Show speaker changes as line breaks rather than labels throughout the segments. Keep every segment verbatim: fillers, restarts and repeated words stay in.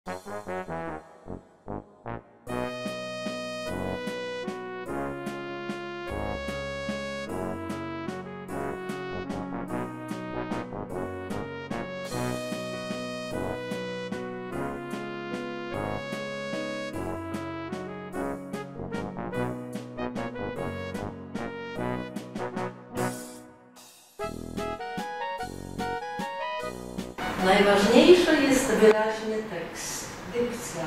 Najważniejszy jest wyraźny tekst, dykcja.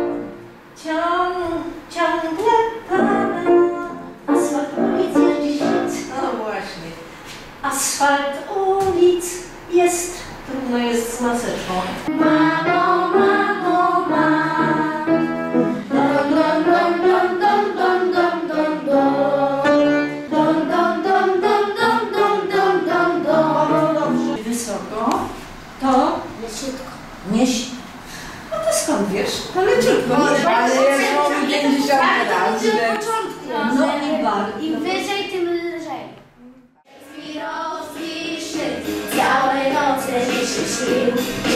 Ciąg, ciągle pada, asfalt ulic jest dziś nic. No właśnie. Asfalt ulic jest, trudno jest z maseczką. Mamo, mamo, mamo. Dom, dom, dom, dom, dom, dom, dom, dom, dom. Dom, dom, dom, dom, dom, dom, dom, dom, dom. Wysoko. To?
Leciutko.
Nie. No to skąd wiesz? To leciutko.
Ale jest mówi pięćdziesiąt lat.
No i bar.
Im wyżej, tym lżej.
Zbirowski szczyt, całej nocy wisi sił.